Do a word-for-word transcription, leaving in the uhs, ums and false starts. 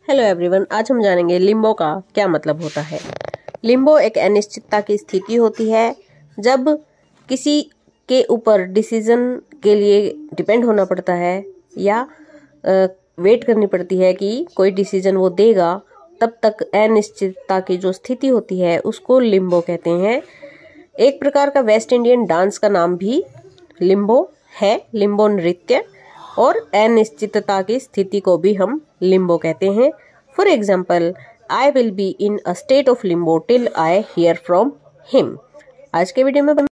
Hello everyone, आज हम जानेंगे लिम्बो का क्या मतलब होता है। लिम्बो एक अनिश्चितता की स्थिति होती है जब किसी के ऊपर डिसीजन के लिए डिपेंड होना पड़ता है या आ, वेट करनी पड़ती है कि कोई डिसीजन वो देगा। तब तक अनिश्चितता की जो स्थिति होती है उसको लिम्बो कहते हैं। एक प्रकार का वेस्ट इंडियन डांस का नाम भी लिम्बो है, लिम्बो नृत्य, और अनिश्चितता की स्थिति को भी हम लिम्बो कहते हैं। For example, I will be in a state of limbo till I hear from him. आज के वीडियो में